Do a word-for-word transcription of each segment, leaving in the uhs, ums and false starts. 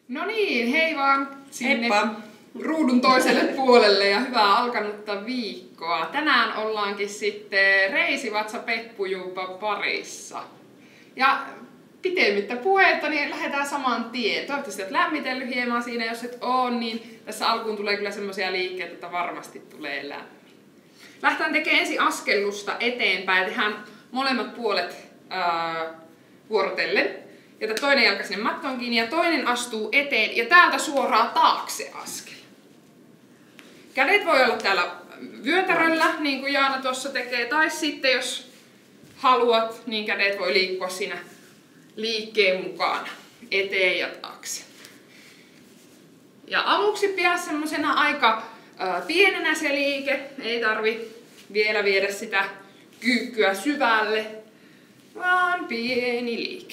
No niin, hei vaan sinne Heippa. ruudun toiselle puolelle ja hyvää alkanutta viikkoa. Tänään ollaankin sitten Reisivatsa Peppujuupan parissa. Ja pitemmittä puhetta, niin lähdetään saman tien. Toivottavasti olet lämmitellyt hieman siinä, jos et oo, niin tässä alkuun tulee kyllä semmoisia liikkeitä, että varmasti tulee lämmin. Lähdetään tekemään ensin askellusta eteenpäin. Tehdään molemmat puolet ää, vuorotellen. Jätä toinen jalka sinne mattoon kiinni ja toinen astuu eteen ja täältä suoraan taakse askel. Kädet voi olla täällä vyötäröllä, niin kuin Jaana tuossa tekee, tai sitten jos haluat, niin kädet voi liikkua siinä liikkeen mukana eteen ja taakse. Ja aluksi pidä semmosena aika ää, pienenä se liike, ei tarvi vielä viedä sitä kyykkyä syvälle, vaan pieni liike.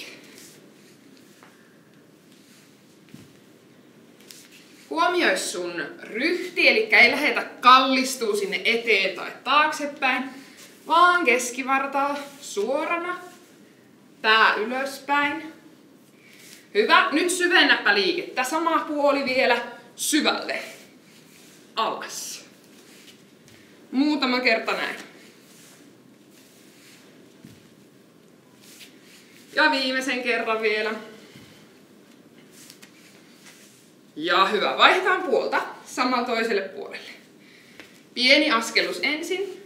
Huomioi sun ryhti, eli ei lähetä kallistuu sinne eteen tai taaksepäin, vaan keskivartalo suorana, pää ylöspäin. Hyvä, nyt syvennäpä liikettä, sama puoli vielä syvälle, alas. Muutama kerta näin. Ja viimeisen kerran vielä. Ja hyvä, vaihdetaan puolta sama toiselle puolelle. Pieni askellus ensin.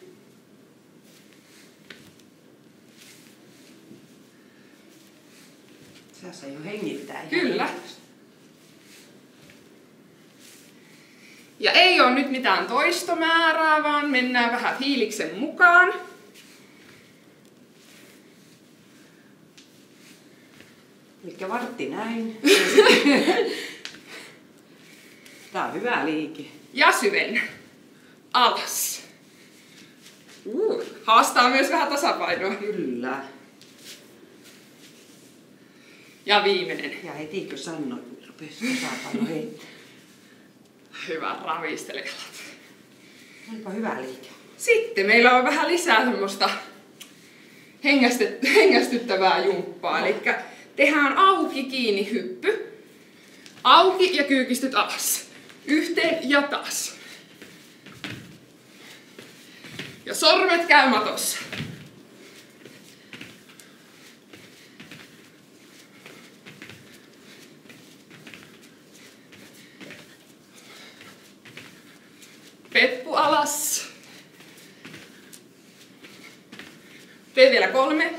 Sä saa jo hengittää. Kyllä. Ja ei ole nyt mitään toistomäärää, vaan mennään vähän fiiliksen mukaan. Elikkä vartti näin. Tää on hyvä liike. Ja syvennä. Alas. Uh, haastaa myös vähän tasapainoa. Kyllä. Ja viimeinen. Ja heti kun sanoin, rupesi tasapaino heittää. Hyvä, ravistele jalat. Olipa hyvä liike. Sitten meillä on vähän lisää semmoista hengästyttävää jumppaa. Eli tehdään auki kiinni hyppy. Auki ja kyykistyt alas. Yhteen ja taas. Ja sormet käy matossa. Peppu alas. Tee vielä kolme.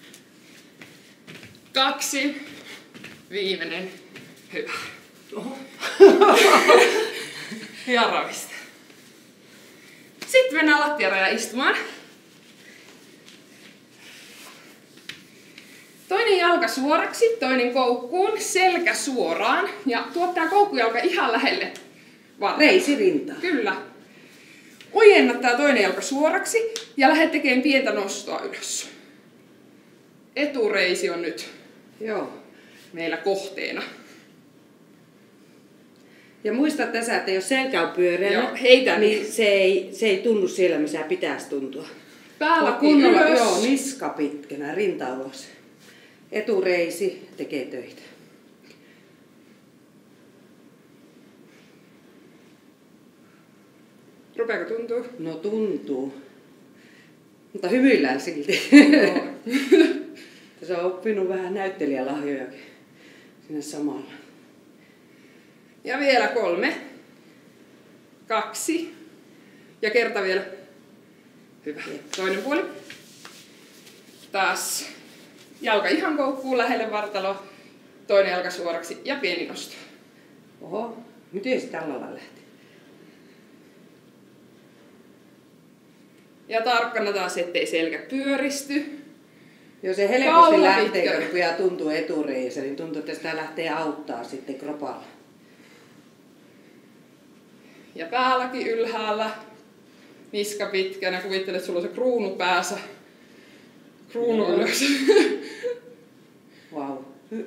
Kaksi. Viimeinen. Hyvä. Oho. Ja ravista. Sitten mennään lattiaraja istumaan. Toinen jalka suoraksi, toinen koukkuun, selkä suoraan. Ja tuo tää koukkujalka ihan lähelle vartaloa. Reisirintaa. Kyllä. Ojenna tää toinen jalka suoraksi ja lähde tekemään pientä nostoa ylös. Etureisi on nyt Joo. meillä kohteena. Ja muista tässä, että jos selkä on pyöreänä, Joo, heitä niin se ei, se ei tunnu siellä, missä pitäisi tuntua. Päälaki Kunnolla, ylös. joo, niska pitkänä, rinta ulos. Etureisi tekee töitä. Rupeako tuntuu? No tuntuu. Mutta hymyillään silti. Joo. Se on oppinut vähän näyttelijälahjojakin sinne samalla. Ja vielä kolme. Kaksi. Ja kerta vielä. Hyvä. Toinen puoli. Taas jalka ihan koukkuun lähelle vartaloa. Toinen jalka suoraksi ja pieni nosto. Oho, miten se tällä lailla lähti? Ja tarkkana taas, ettei selkä pyöristy. Jos se helposti Kaula lähtee, pitkä. kun rupeaa tuntuu etureissä, niin tuntuu, että sitä lähtee auttaa sitten kropalla. Ja päälläkin ylhäällä. Niska pitkänä. Kuvittele, että sulla on se kruunu päässä. Kruunu Joo. ylös. Wow.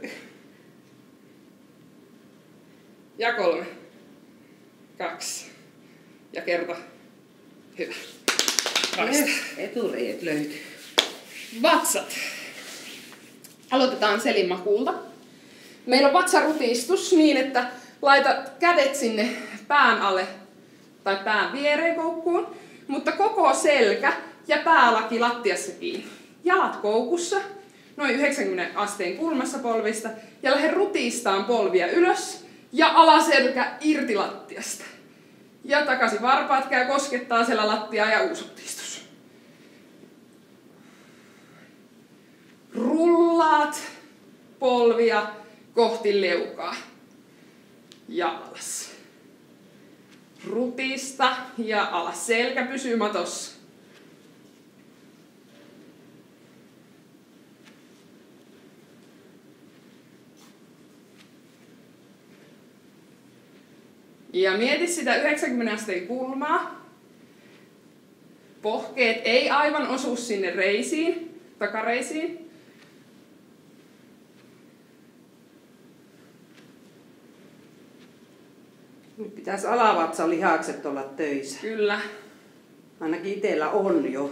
Ja kolme. Kaksi. Ja kerta. Hyvä. Ravista. Yes, etureijät löytyy. Vatsat. Aloitetaan selinmakuulta. Meillä on vatsarutistus niin, että laitat kädet sinne pään alle tai pään viereen koukkuun, mutta koko selkä ja päälaki lattiassa kiinni. Jalat koukussa, noin yhdeksänkymmentä asteen kulmassa polvista ja lähde rutistaan polvia ylös ja alaselkä irti lattiasta. Ja takaisin varpaat käy koskettaa siellä lattiaa ja uusi rutistus. Rullaat polvia kohti leukaa ja alas. Rutista ja alas. Selkä pysyy matossa. Ja mieti sitä yhdeksänkymmentä asteen kulmaa. Pohkeet ei aivan osu sinne reisiin, takareisiin. Nyt pitäisi alavatsalihakset olla töissä. Kyllä. Ainakin itsellä on jo.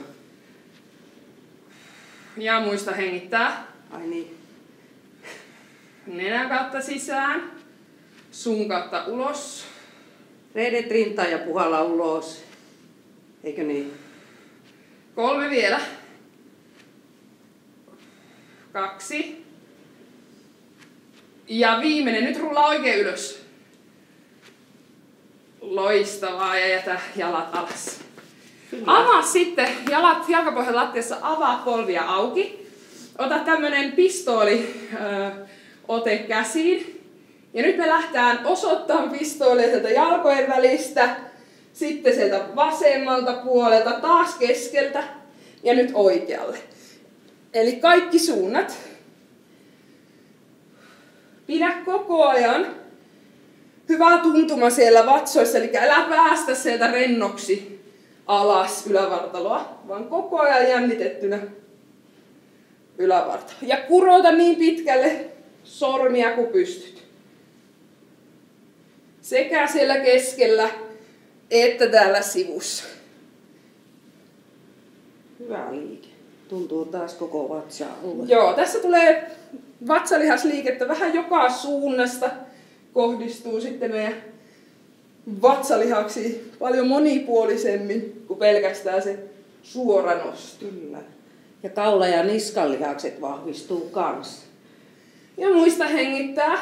Ja muista hengittää. Ai niin. Nenän kautta sisään. Suun kautta ulos. Reidet rintaan ja puhalla ulos. Eikö niin? Kolme vielä. Kaksi. Ja viimeinen. Nyt rullaa oikein ylös. Loistavaa ja jätä jalat alas. Kyllä. Avaa sitten jalat jalkapohjan lattiassa, avaa polvia auki. Ota tämmönen pistooli ö, ote käsiin. Ja nyt me lähdetään osoittamaan pistoolia sieltä jalkojen välistä. Sitten sieltä vasemmalta puolelta, taas keskeltä ja nyt oikealle. Eli kaikki suunnat. Pidä koko ajan hyvä tuntuma siellä vatsoissa, eli älä päästä sieltä rennoksi alas ylävartaloa, vaan koko ajan jännitettynä ylävartalo. Ja kurota niin pitkälle sormia kuin pystyt. Sekä siellä keskellä että täällä sivussa. Hyvä liike. Tuntuu taas koko vatsa alle. Joo, tässä tulee vatsalihasliikettä vähän joka suunnasta. Kohdistuu sitten meidän vatsalihaksiin paljon monipuolisemmin kuin pelkästään se suora nosto. Kyllä. Ja kaula- ja niskanlihakset vahvistuu kanssa. Ja muista hengittää.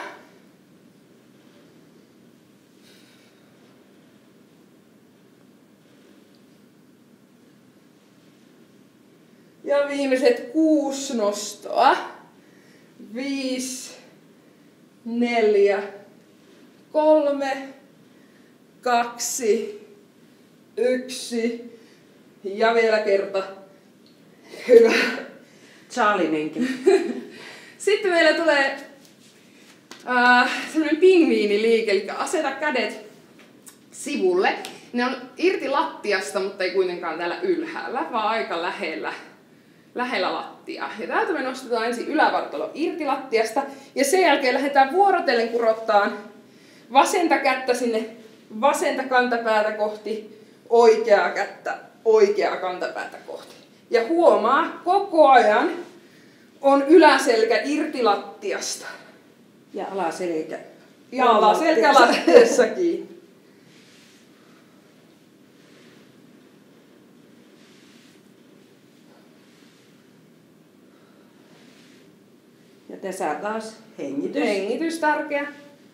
Ja viimeiset kuusi nostoa. Viisi, neljä, kolme, kaksi, yksi ja vielä kerta. Hyvä. Charlinenkin. Sitten meillä tulee äh, sellainen pingviiniliike, eli aseta kädet sivulle. Ne on irti lattiasta, mutta ei kuitenkaan täällä ylhäällä, vaan aika lähellä, lähellä lattiaa. Ja täältä me nostetaan ensin ylävartalo irti lattiasta ja sen jälkeen lähdetään vuorotellen kurottaan vasenta kättä sinne vasenta kantapäätä kohti, oikeaa kättä oikeaa kantapäätä kohti. Ja huomaa, koko ajan on yläselkä irti lattiasta. Ja alaselkä. Ja alaselkä lattiassakin. Ja tässä taas hengitys. Hengitys tärkeä.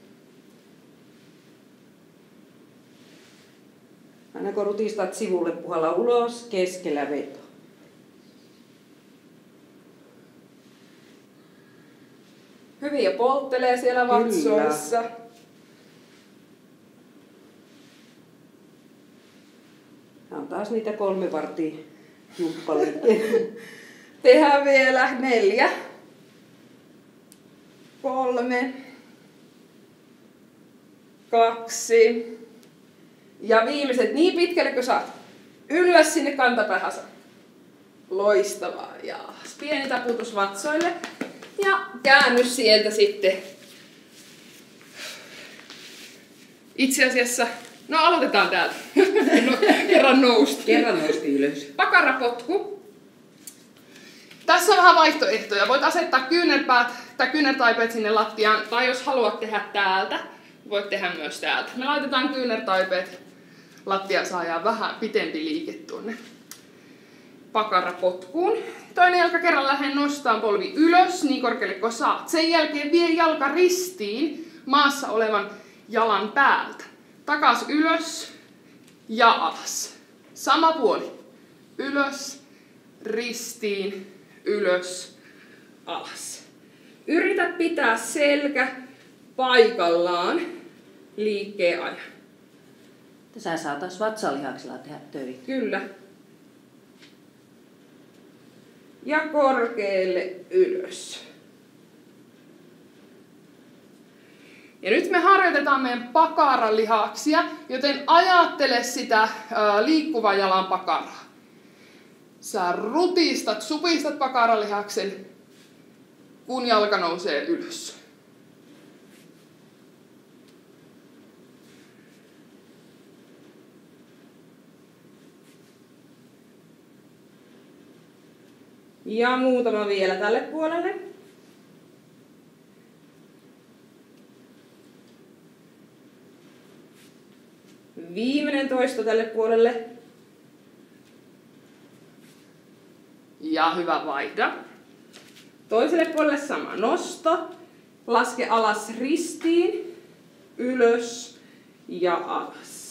Aina kun rutistat sivulle, puhalla ulos, keskellä veto. Hyvin ja polttelee siellä vatsoissa. On taas niitä kolme vartia jumppaliikkeitä. Tehdään vielä neljä. Kolme. Kaksi. Ja viimeiset niin pitkälle kuin saat. Ylös sinne kantapäähän. Loistavaa. Ja pieni taputus vatsoille. Ja käännys sieltä sitten. Itse asiassa, no aloitetaan täältä. No, kerran nousti. Kerran nousti ylös. Pakarapotku. Tässä on vähän vaihtoehtoja. Voit asettaa kyynärpäät tai kyynärtaipeet sinne lattiaan, tai jos haluat tehdä täältä, voit tehdä myös täältä. Me laitetaan kyynärtaipeet lattiaan, saadaan vähän pitempi liike tuonne pakarapotkuun. Toinen jalka kerran lähden nostaa polvi ylös niin korkealle kuin saat. Sen jälkeen vie jalka ristiin maassa olevan jalan päältä. Takas ylös ja alas. Sama puoli. Ylös, ristiin, ylös, alas. Yritä pitää selkä paikallaan liikkeen ajan. Tässä saa taas vatsalihaksilla tehdä töitä. Kyllä. Ja korkealle ylös. Ja nyt me harjoitetaan meidän pakaralihaksia, joten ajattele sitä ää, liikkuvan jalan pakaraa. Sä rutistat, supistat pakaralihaksen, kun jalka nousee ylös. Ja muutama vielä tälle puolelle. Viimeinen toisto tälle puolelle. Ja hyvä, vaihda. Toiselle puolelle sama nosto. Laske alas ristiin, ylös ja alas.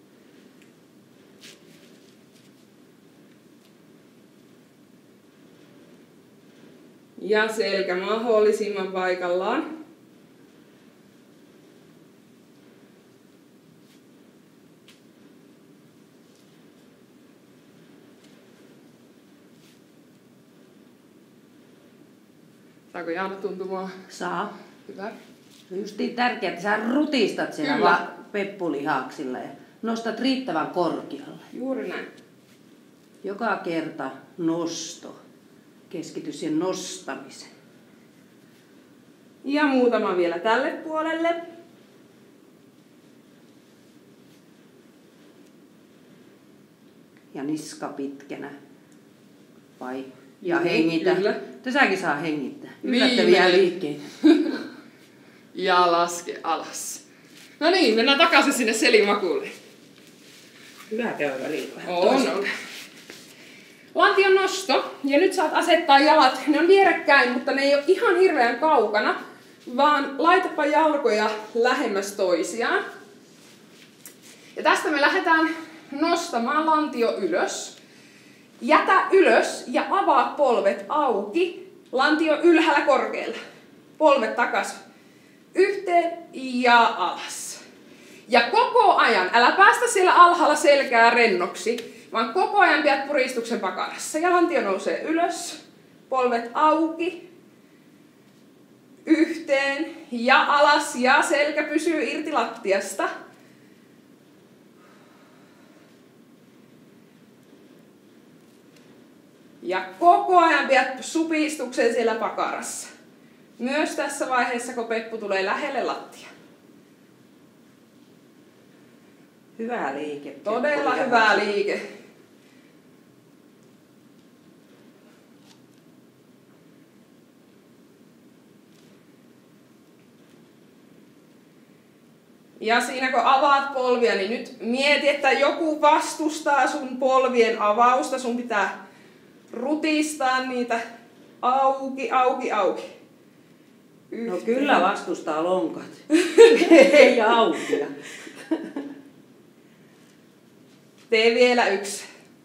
Ja selkä mahdollisimman paikallaan. Saako Jaana tuntumaan? Saa. Hyvä. Justiin tärkeää, että sä rutistat siellä va- peppulihaksilla ja nostat riittävän korkealle. Juuri näin. Joka kerta nosto. Keskity siihen nostamiseen. Ja muutama vielä tälle puolelle. Ja niska pitkänä. Vai? Ja hengitä. Kyllä. Tässäkin saa hengittää. Yllättäviä Viimeinen. liikkeitä. Ja laske alas. No niin, mennään takaisin sinne selimakuulle. Hyvä käydä liikaa. On, on. Lantion nosto. Ja nyt saat asettaa jalat. Ne on vierekkäin, mutta ne ei ole ihan hirveän kaukana. Vaan laitapa jalkoja lähemmäs toisiaan. Ja tästä me lähdetään nostamaan lantio ylös. Jätä ylös ja avaa polvet auki. Lantio ylhäällä korkealla. Polvet takas yhteen ja alas. Ja koko ajan, älä päästä siellä alhaalla selkää rennoksi, vaan koko ajan pidät puristuksen pakarassa. Ja lantio nousee ylös, polvet auki, yhteen ja alas ja selkä pysyy irti lattiasta. Ja koko ajan pidät supistuksen siellä pakarassa. Myös tässä vaiheessa, kun peppu tulee lähelle lattia. Hyvä liike. Todella hyvä liike. Ja siinä kun avaat polvia, niin nyt mieti, että joku vastustaa sun polvien avausta. Sun pitää rutistaa niitä auki, auki, auki. No kyllä vastustaa lonkat. Ei aukia. Tee vielä yksi.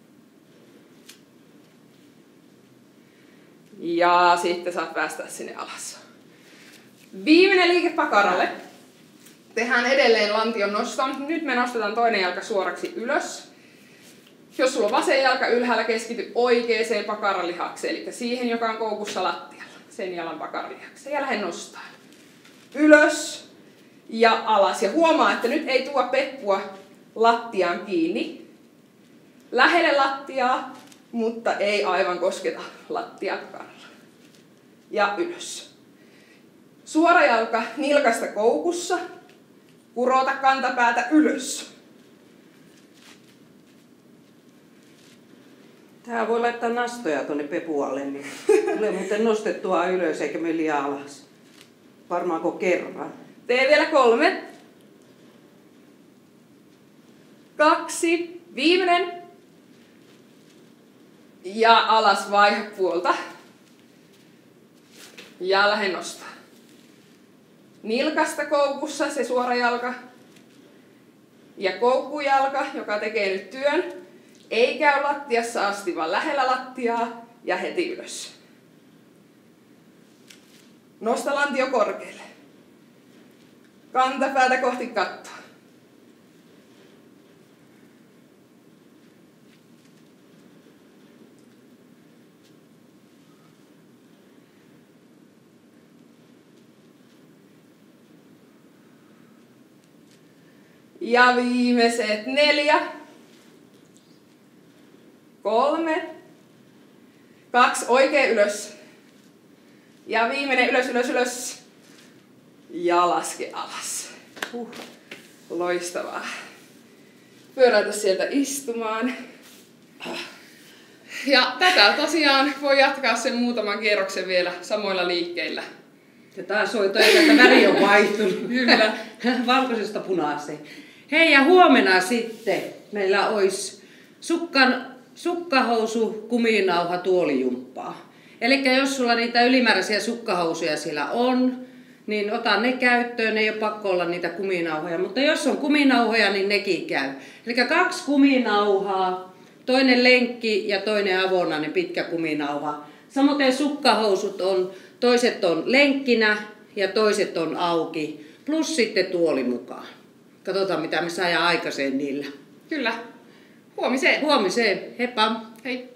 Ja sitten saat päästä sinne alas. Viimeinen liike pakaralle. Tehdään edelleen lantion nosto. Nyt me nostetaan toinen jalka suoraksi ylös. Jos sulla on vasen jalka ylhäällä, keskity oikeaan pakaralihakseen, eli siihen, joka on koukussa lattialla. Sen jalan pakaralihakseen. Ja lähde nostaa. Ylös ja alas. Ja huomaa, että nyt ei tuo peppua lattiaan kiinni. Lähelle lattiaa, mutta ei aivan kosketa lattiaa pakaralla. Ja ylös. Suora jalka nilkasta koukussa. Kurota kantapäätä ylös. Tää voi laittaa nastoja tuonne pepualle, niin tulee muuten nostettua ylös eikä mene liian alas. Varmaanko kerran? Tee vielä kolme. Kaksi. Viimeinen. Ja alas vaiha puolta. Ja lähde nostaa. Nilkasta koukussa se suora jalka. Ja koukkujalka, joka tekee nyt työn. Ei käy lattiassa asti, vaan lähellä lattiaa ja heti ylös. Nosta lantio korkealle. Kantapäätä kohti kattoa. Ja viimeiset neljä. Kolme. Kaksi. Oikein ylös. Ja viimeinen ylös, ylös, ylös. Ja laske alas. Uh. Loistavaa. Pyöräytä sieltä istumaan. Ja tätä tosiaan voi jatkaa sen muutaman kierroksen vielä samoilla liikkeillä. Ja taas soi toi, että väri on vaihtunut. Kyllä. Valkoisesta punaiseen. Hei, ja huomenna sitten meillä olisi sukkan, sukkahousu, kuminauha, tuolijumppaa. Eli jos sulla niitä ylimääräisiä sukkahousuja siellä on, niin ota ne käyttöön, ei ole pakko olla niitä kuminauhoja. Mutta jos on kuminauhoja, niin nekin käy. Eli kaksi kuminauhaa, toinen lenkki ja toinen avonainen pitkä kuminauha. Samoin sukkahousut on, toiset on lenkkinä ja toiset on auki, plus sitten tuoli mukaan. Katsotaan mitä me saadaan aikaiseen niillä. Kyllä. Huomiseen. Huomiseen. Heippa. Hei.